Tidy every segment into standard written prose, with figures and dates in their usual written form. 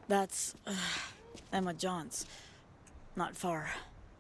That's Emma Johns. Not far.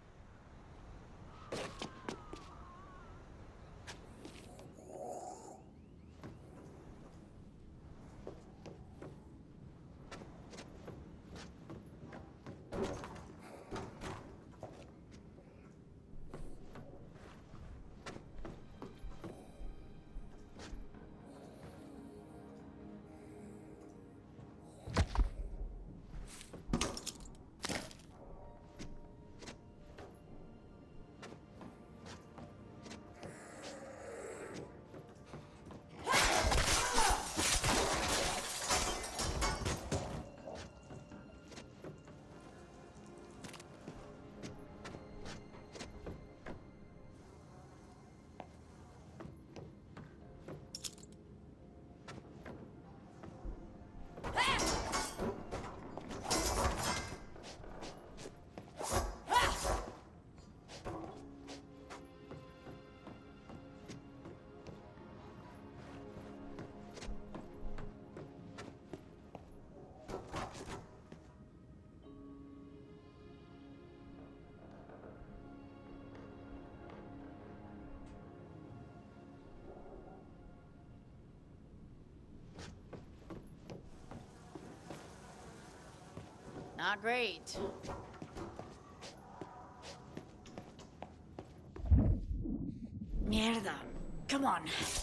Not great. Mierda. Come on.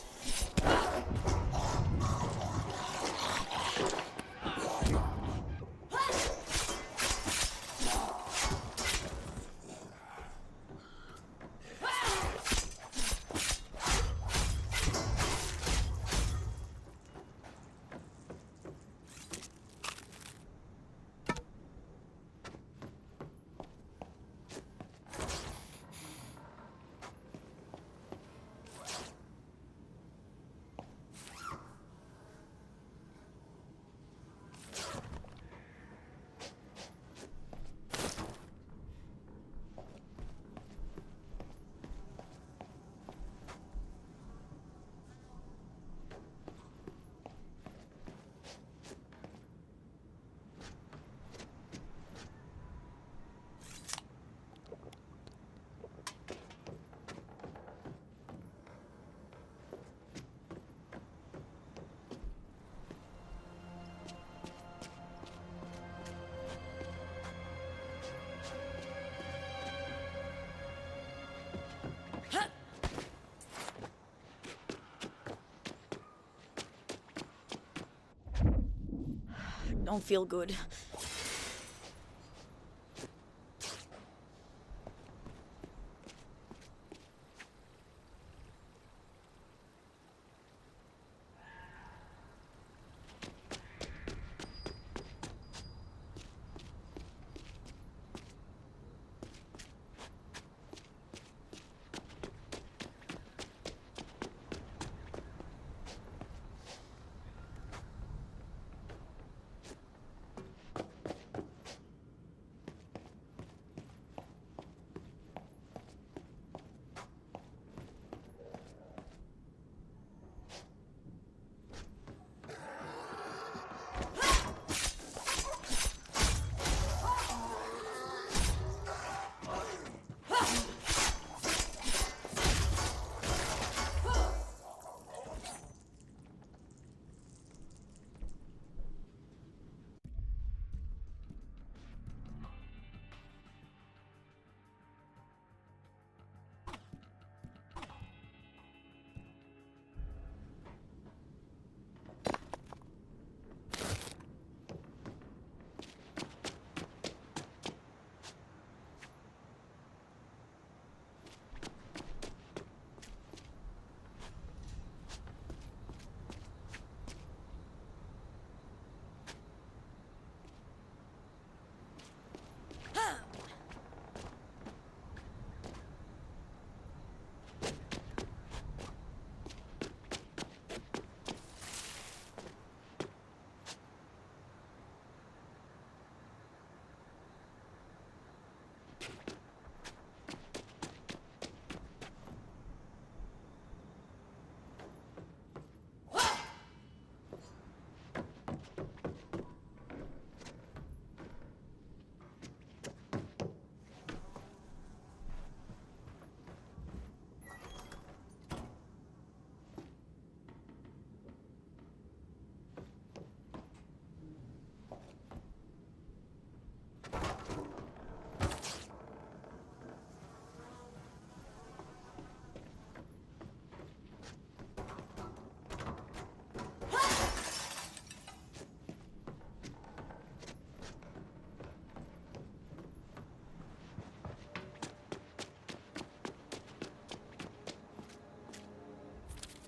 Don't feel good.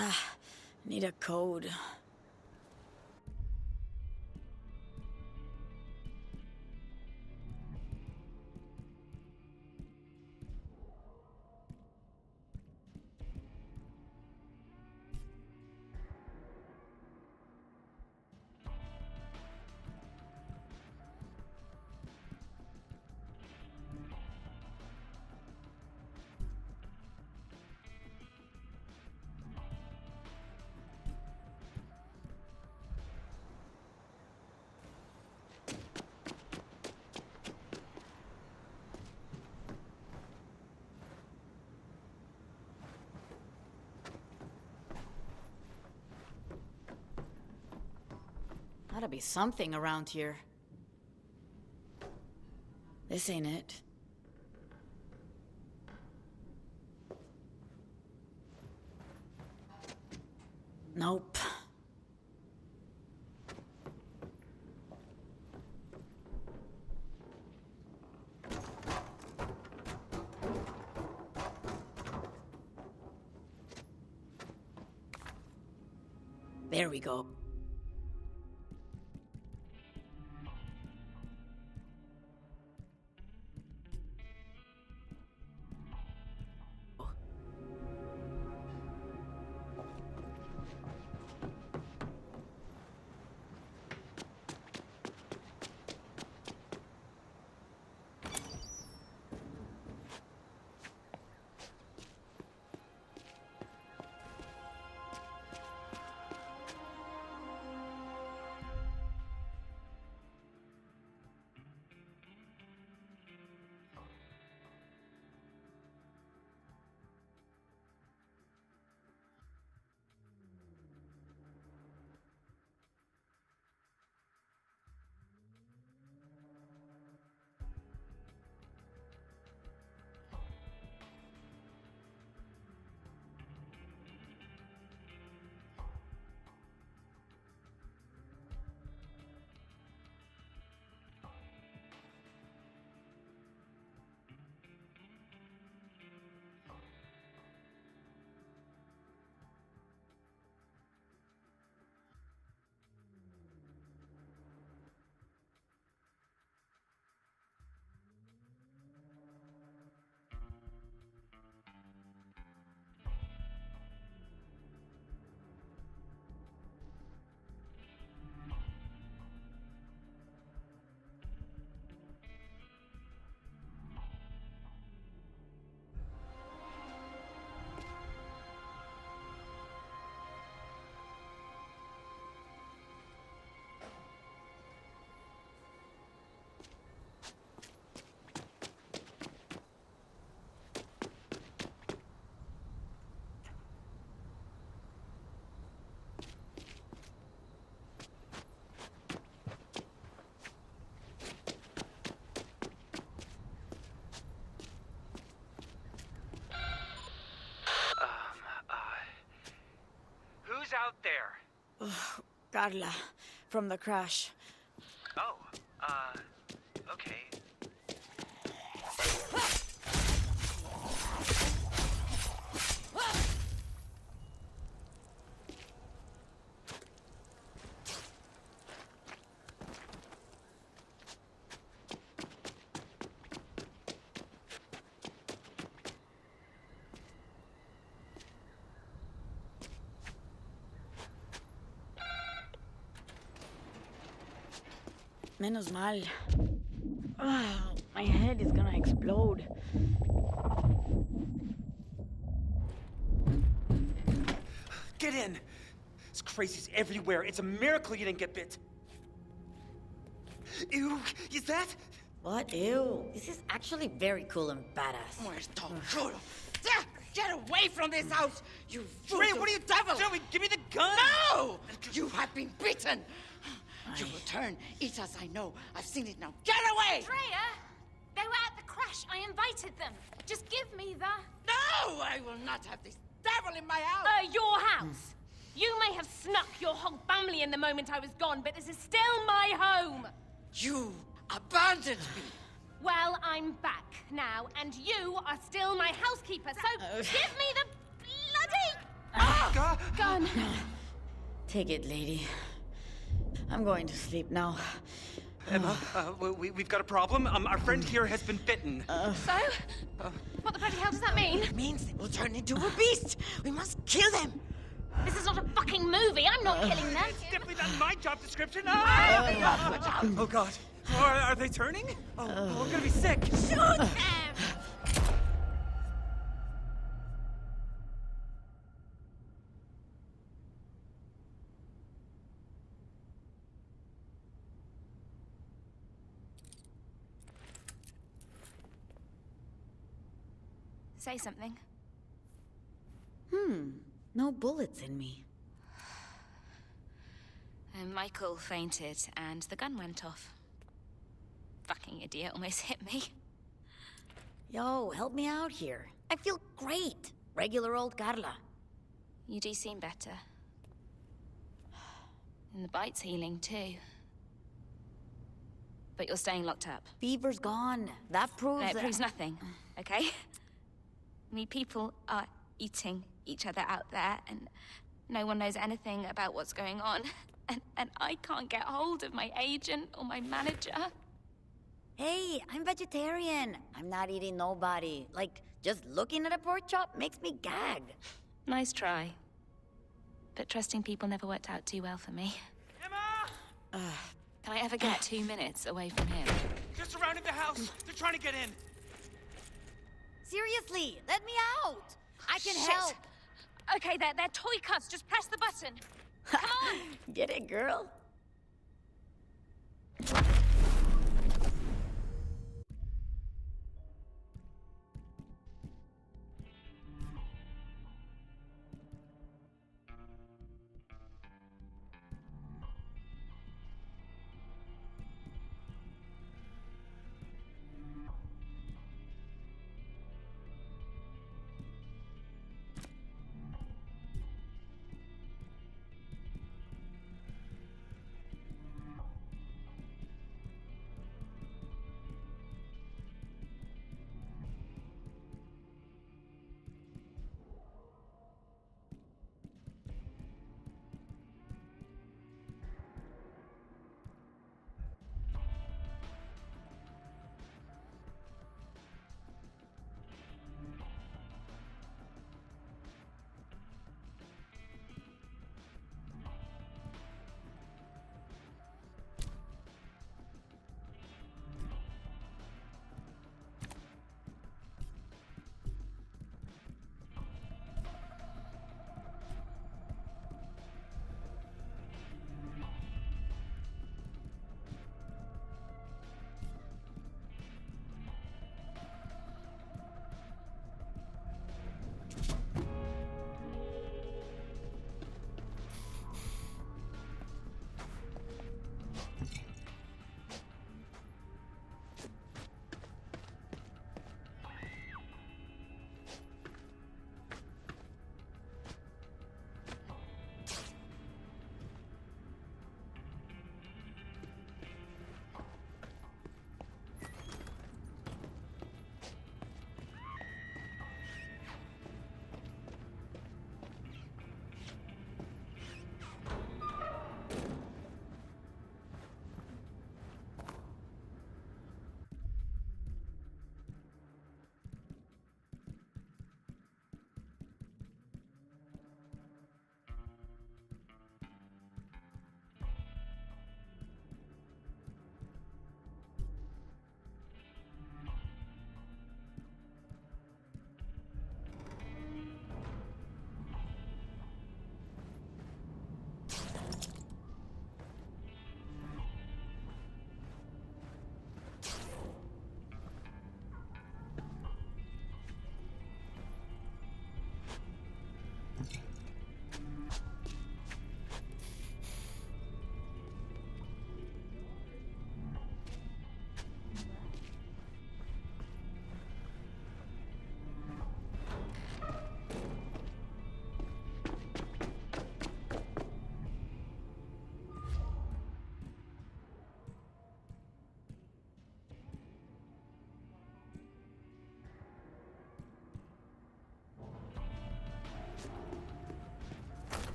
Need a code. Gotta be something around here. This ain't it. Nope. There we go. Who's out there? Carla, from the crash. Oh, okay. Menos mal. Oh, my head is gonna explode. Get in! This crazy's everywhere. It's a miracle you didn't get bit. Ew, is that? What? Ew. This is actually very cool and badass. Muerto, juro. Get away from this house, you Ray, what are you, devil! Joey, give me the gun! No! You have been beaten! You will turn, eat as I know. I've seen it now. Get away! Freya! They were at the crash. I invited them. Just give me the... No! I will not have this devil in my house! your house. You may have snuck your whole family in the moment I was gone, but this is still my home. You abandoned me! Well, I'm back now, and you are still my housekeeper, so give me the bloody... God, medicine. Take it, lady. I'm going to sleep now. Emma, we've got a problem. Our friend here has been bitten. So? What the bloody hell does that mean? It means they will turn into a beast. We must kill them. This is not a fucking movie. I'm not killing them. It's definitely not my job description. Oh, God. Are they turning? Oh, we're gonna be sick. Shoot them! Say something. No bullets in me. Michael fainted and the gun went off. Fucking idiot almost hit me. Yo, help me out here. I feel great. Regular old Carla. You do seem better. And the bite's healing too. But you're staying locked up. Fever's gone. That proves No, it that- proves nothing, okay? I mean, people are eating each other out there, and no one knows anything about what's going on. And I can't get hold of my agent or my manager. Hey, I'm vegetarian. I'm not eating nobody. Like, just looking at a pork chop makes me gag. Nice try. But trusting people never worked out too well for me. Emma! Can I ever get 2 minutes away from him? They're surrounding the house. They're trying to get in. Seriously, let me out. I can Shit. help. Okay, they're toy cuts. Just press the button. Come on! Get it, girl?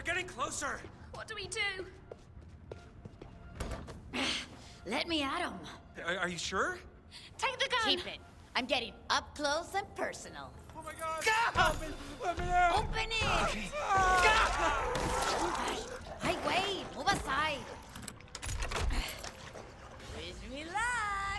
getting closer. What do we do? Let me at him. Are you sure? Take the gun! Keep it. I'm getting up close and personal. Oh my God! Let me out! Open it! Hey, wait! Move aside! Wish me luck!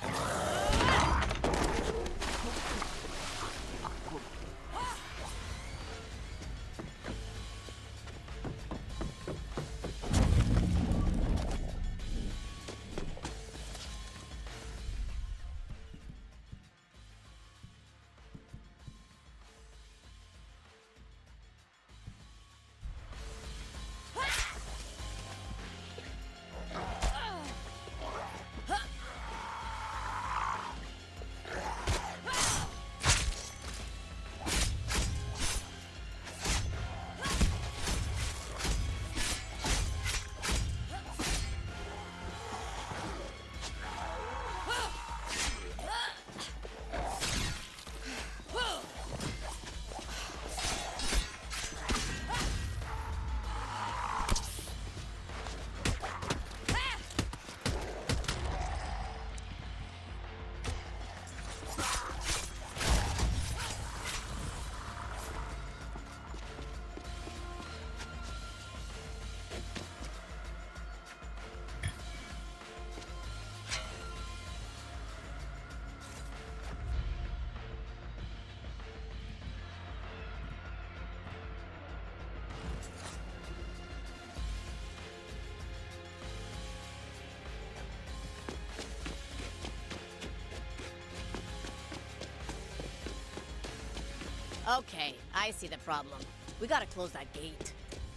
Okay, I see the problem. We gotta close that gate.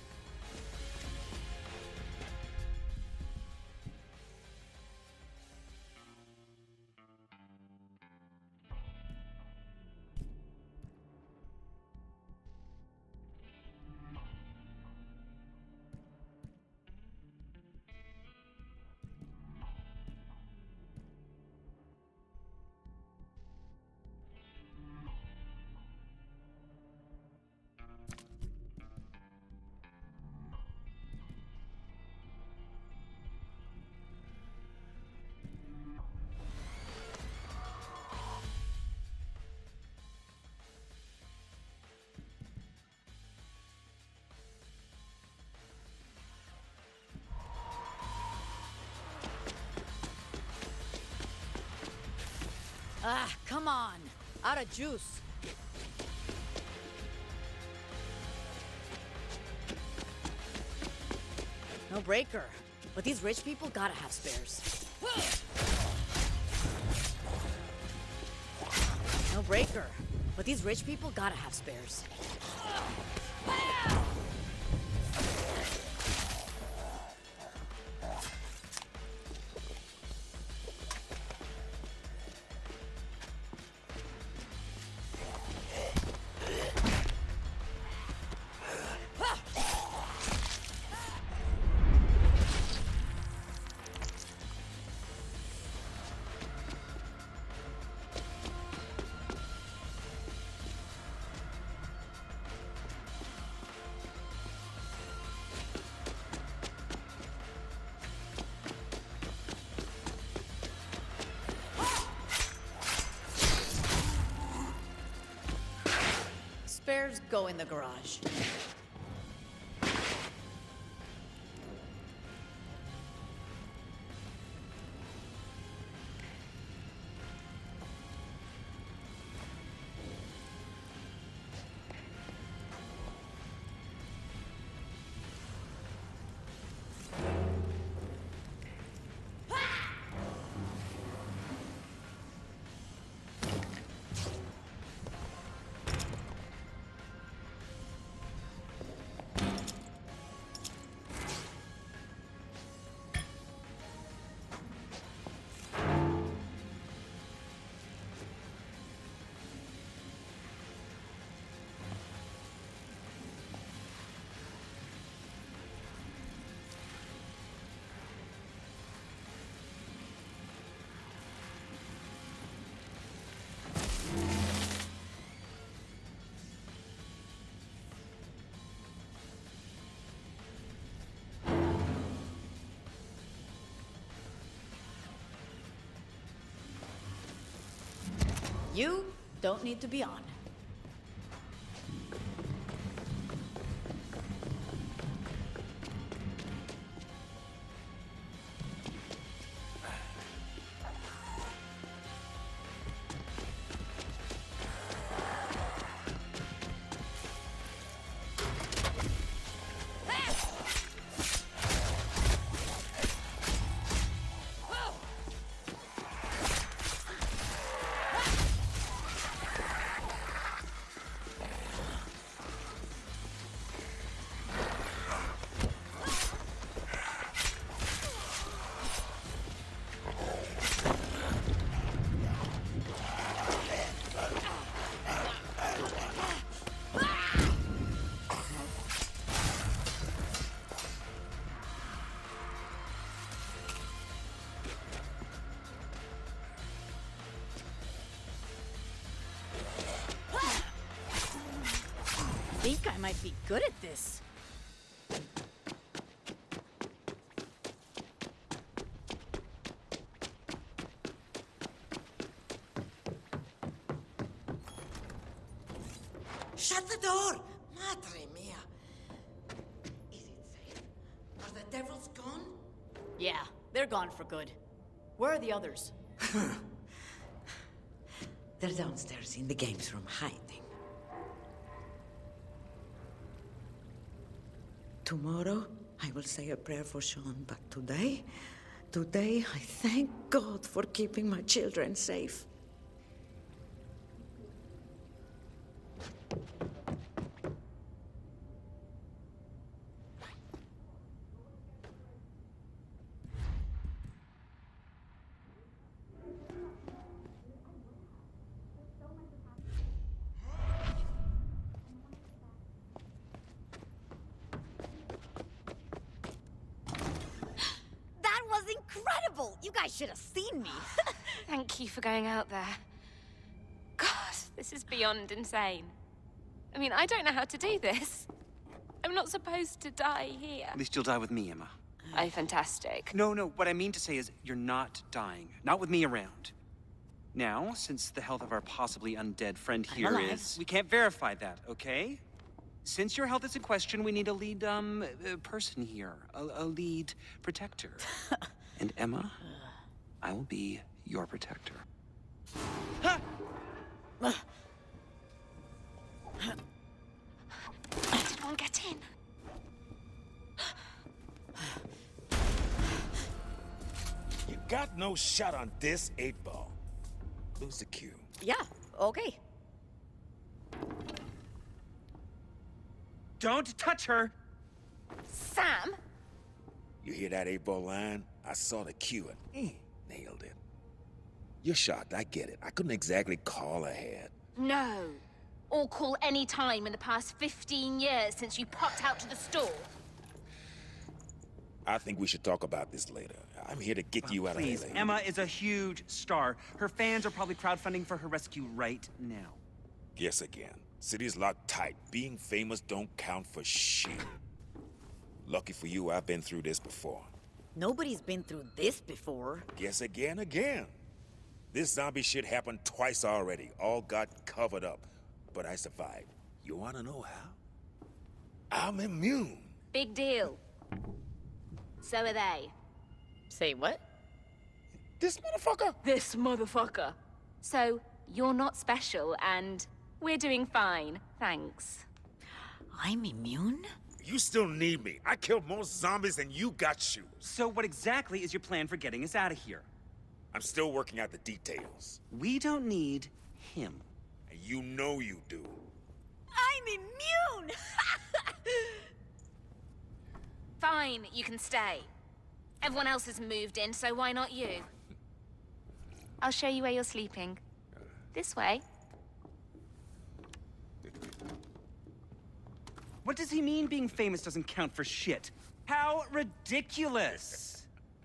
Ah, come on. Out of juice. No breaker. But these rich people gotta have spares. No breaker. But these rich people gotta have spares. Spares go in the garage. You don't need to be on. I think I might be good at this. Shut the door! Madre mia! Is it safe? Are the devils gone? Yeah, they're gone for good. Where are the others? They're downstairs in the games room, hiding. Tomorrow, I will say a prayer for Sean, but today, I thank God for keeping my children safe. That was incredible! You guys should have seen me. Thank you for going out there. God, this is beyond insane. I mean, I don't know how to do this. I'm not supposed to die here. At least you'll die with me, Emma. Oh, fantastic. No, what I mean to say is you're not dying. Not with me around. Now, since the health of our possibly undead friend here alive. is... We can't verify that, okay? Since your health is in question, we need a lead, person here. A lead protector. And Emma, I will be your protector. Did one get in? You got no shot on this 8-ball. Lose the cue. Yeah, okay. Don't touch her! Sam? You hear that 8-ball line? I saw the cue and nailed it. You're shocked, I get it. I couldn't exactly call ahead. No. Or call any time in the past 15 years since you popped out to the store. I think we should talk about this later. I'm here to get you out Please, of LA. Emma is a huge star. Her fans are probably crowdfunding for her rescue right now. Guess again. City's locked tight. Being famous don't count for shit. Lucky for you, I've been through this before. Nobody's been through this before. Guess again. This zombie shit happened twice already. All got covered up. But I survived. You wanna know how? I'm immune. Big deal. So are they. Say what? This motherfucker? This motherfucker. So, you're not special, and we're doing fine, thanks. I'm immune? You still need me. I killed more zombies than you got shoes. So what exactly is your plan for getting us out of here? I'm still working out the details. We don't need him. And you know you do. I'm immune! Fine, you can stay. Everyone else has moved in, so why not you? I'll show you where you're sleeping. This way. What does he mean being famous doesn't count for shit? How ridiculous!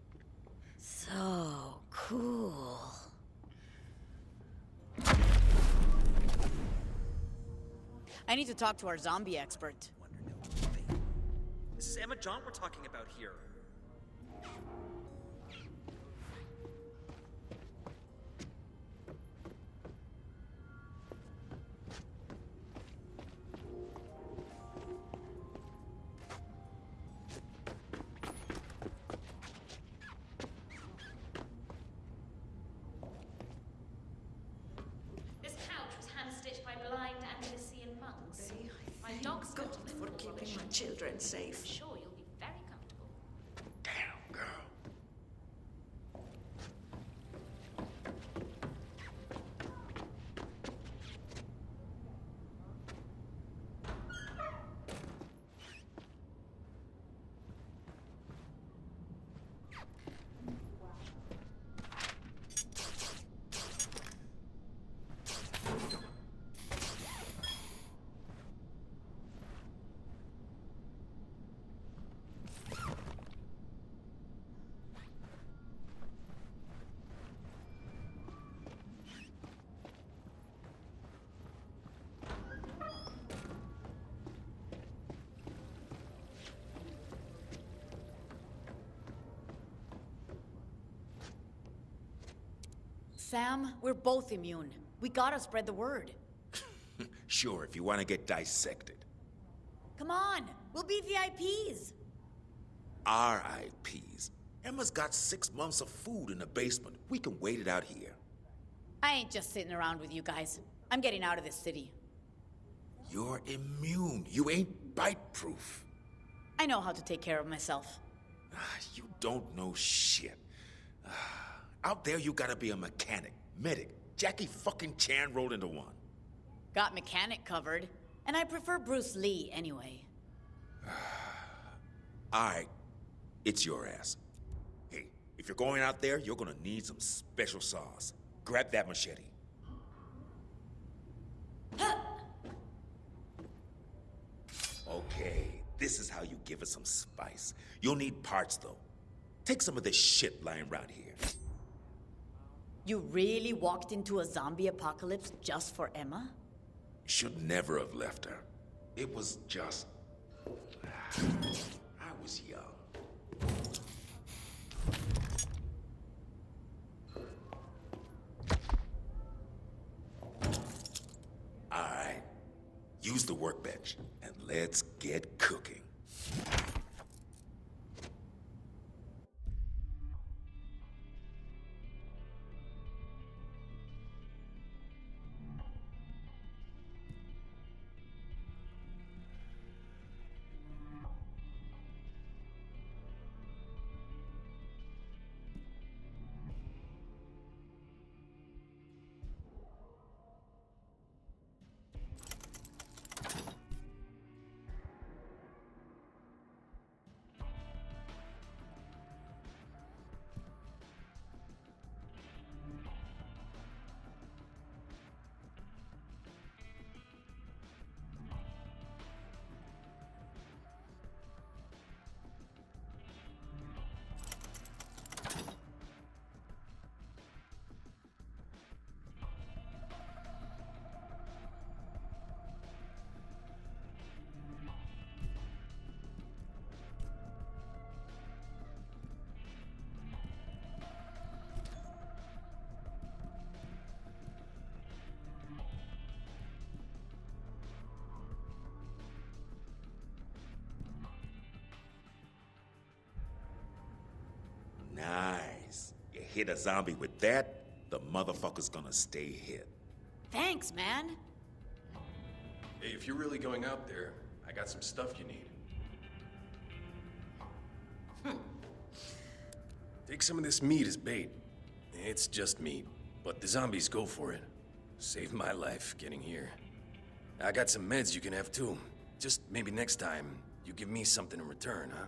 So cool. I need to talk to our zombie expert. This is Emma Jaunt we're talking about here. children safe. Sure, you'll be very comfortable. Damn, girl. Sam, we're both immune. We gotta spread the word. Sure, if you want to get dissected. Come on, we'll be VIPs. RIPs. Emma's got 6 months of food in the basement. We can wait it out here. I ain't just sitting around with you guys. I'm getting out of this city. You're immune. You ain't bite-proof. I know how to take care of myself. You don't know shit. Out there, you gotta be a mechanic, medic. Jackie fucking Chan rolled into one. Got mechanic covered, and I prefer Bruce Lee anyway. All right, it's your ass. Hey, if you're going out there, you're gonna need some special sauce. Grab that machete. Okay, this is how you give it some spice. You'll need parts, though. Take some of this shit lying around here. You really walked into a zombie apocalypse just for Emma? Should never have left her. It was just... I was young. All right. Use the workbench, and let's get cooking. Nice. You hit a zombie with that, the motherfucker's gonna stay hit. Thanks, man. Hey, if you're really going out there, I got some stuff you need. Take some of this meat as bait. It's just meat, but the zombies go for it. Saved my life getting here. I got some meds you can have too. Just maybe next time, you give me something in return, huh?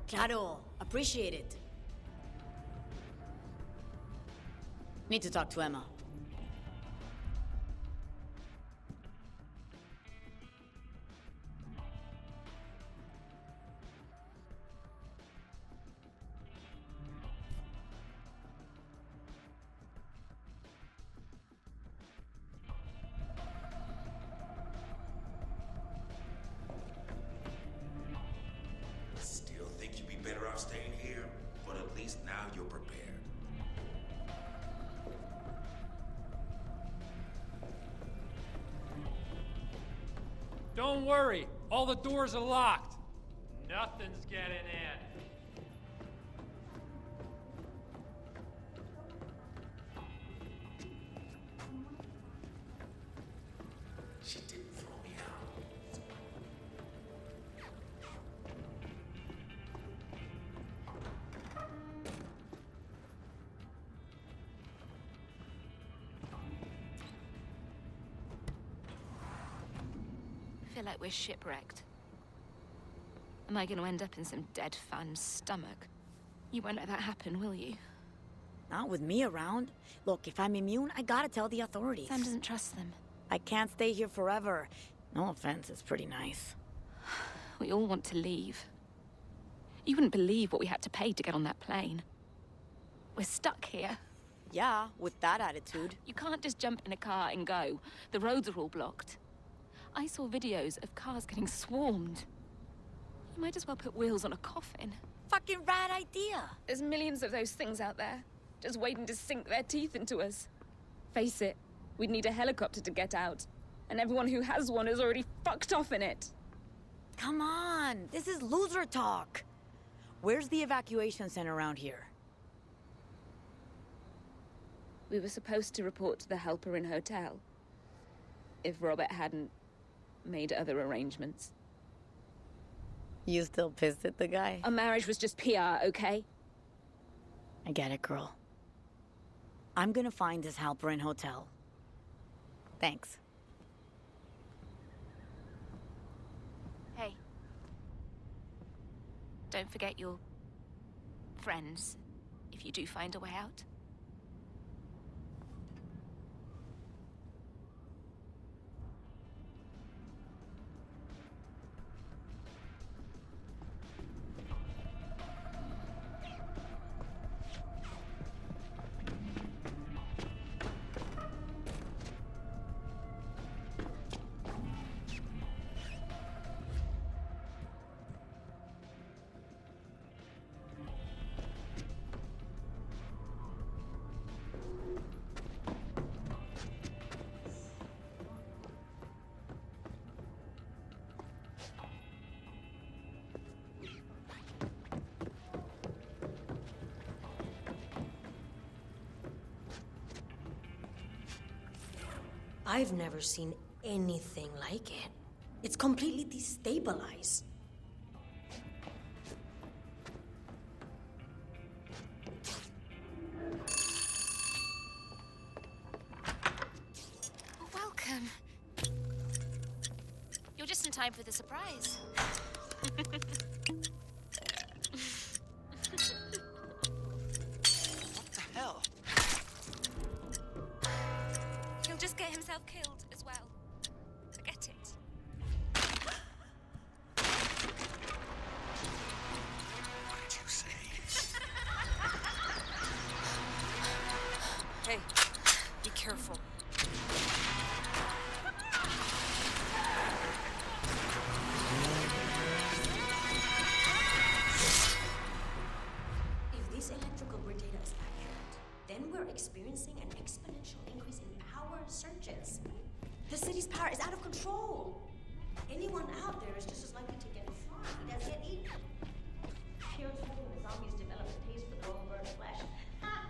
Claro, appreciate it. Need to talk to Emma. Still think you'd be better off staying here, but at least now you're prepared. Don't worry, all the doors are locked. Nothing's getting in. She didn't throw me out. I feel like we're shipwrecked. Am I going to end up in some dead fan's stomach? You won't let that happen, will you? Not with me around. Look, if I'm immune, I gotta tell the authorities. Sam doesn't trust them. I can't stay here forever. No offense, it's pretty nice. We all want to leave. You wouldn't believe what we had to pay to get on that plane. We're stuck here. Yeah, with that attitude. You can't just jump in a car and go. The roads are all blocked. I saw videos of cars getting swarmed. You might as well put wheels on a coffin. Fucking rad idea. There's millions of those things out there, just waiting to sink their teeth into us. Face it, we'd need a helicopter to get out. And everyone who has one is already fucked off in it. Come on, this is loser talk. Where's the evacuation center around here? We were supposed to report to the Helper Inn Hotel. If Robert hadn't made other arrangements. You still pissed at the guy? Our marriage was just PR, okay? I get it, girl. I'm gonna find this Helper Inn Hotel. Thanks. Hey. Don't forget your friends, if you do find a way out. I've never seen anything like it. It's completely destabilized. Welcome. You're just in time for the surprise. What the hell? He'll just get himself killed as well. Forget it. What did you say? Hey, be careful. If this electrical grid data is accurate, then we're experiencing an exponential increase in power surges. The city's power is out of control. Anyone out there is just as likely to get shot as get eaten. Here's hoping the zombies develop a taste for their own burnt flesh. Ha!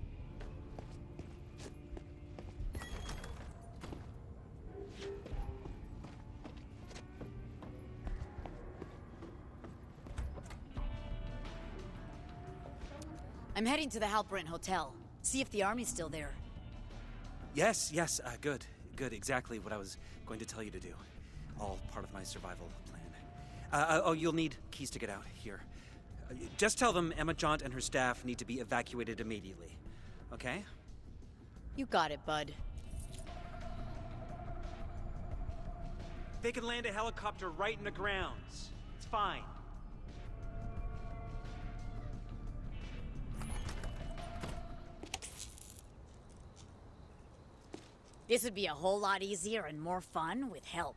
I'm heading to the Helper Inn Hotel. See if the army's still there. Yes, good. Good, exactly what I was going to tell you to do. All part of my survival plan. Oh, you'll need keys to get out. Here. Just tell them Emma Jaunt and her staff need to be evacuated immediately. Okay? You got it, bud. They can land a helicopter right in the grounds. It's fine. This would be a whole lot easier and more fun with help.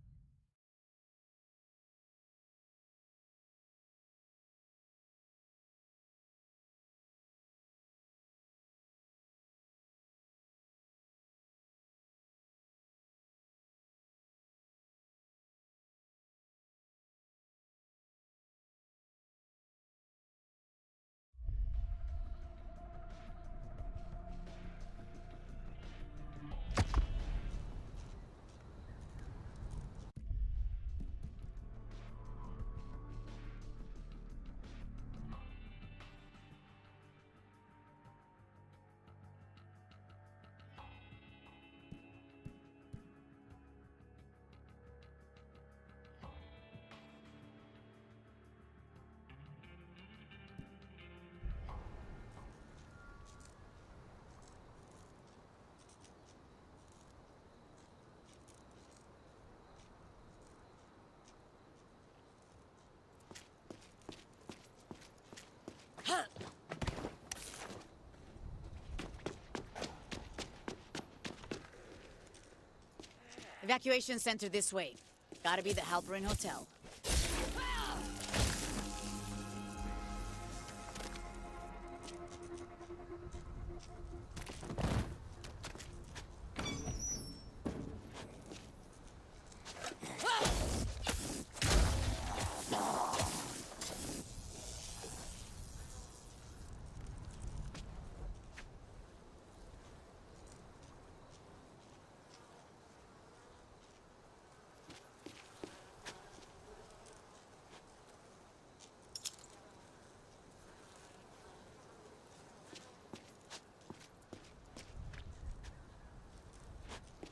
Evacuation center this way. Gotta be the Halperin Hotel.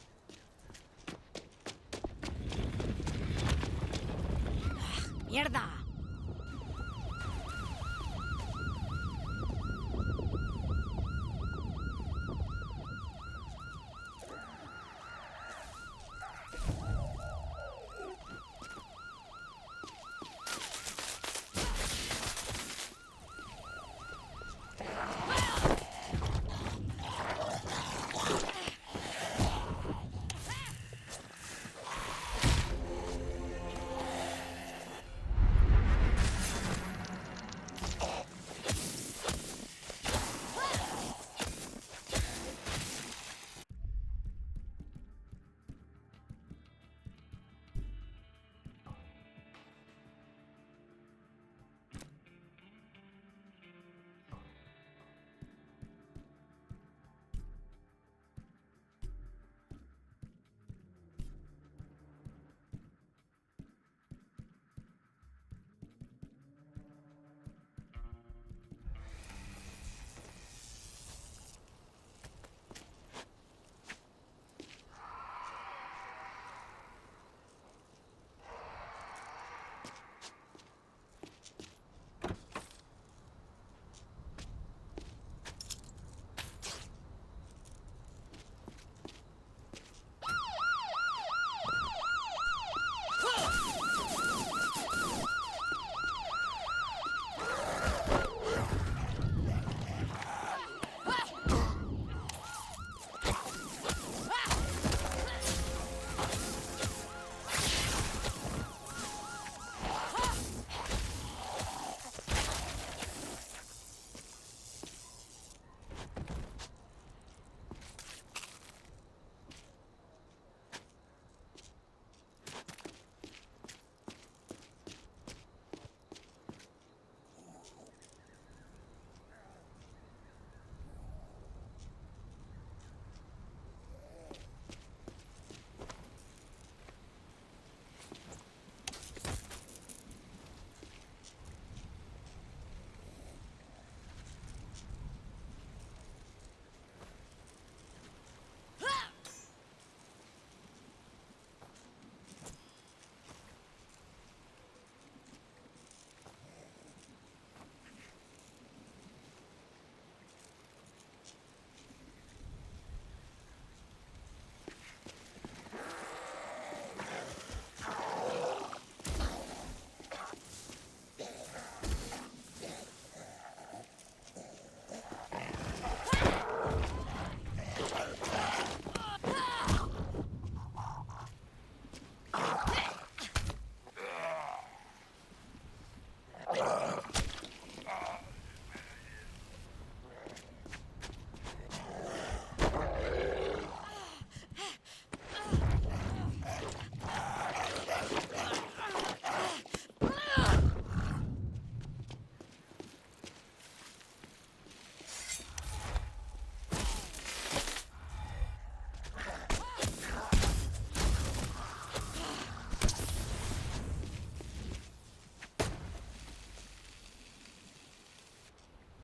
Mierda!